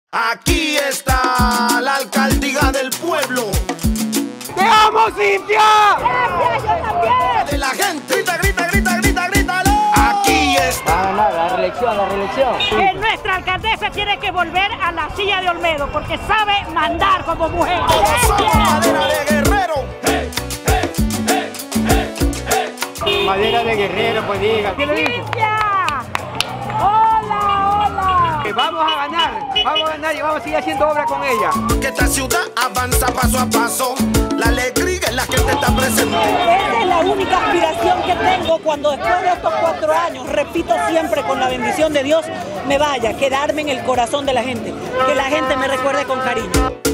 Aquí está la alcaldía del pueblo. ¡Te amo, Cintia! ¡Gracias, yo también! De la gente. Grita, grita, grita, grita, grítalo. Aquí está. Va a ganar la reelección. Que nuestra alcaldesa tiene que volver a la silla de Olmedo porque sabe mandar como mujer. Todos somos madera de guerrero. Madera de guerrero, pues diga. ¿Qué le dice? ¡Cintia! ¡Hola, hola! Que vamos a ganar y vamos a seguir haciendo obra con ella. Que esta ciudad avanza paso a paso. La alegría es la que te está presente. Esa es la única aspiración que tengo cuando después de estos 4 años, repito siempre con la bendición de Dios, me vaya, quedarme en el corazón de la gente, que la gente me recuerde con cariño.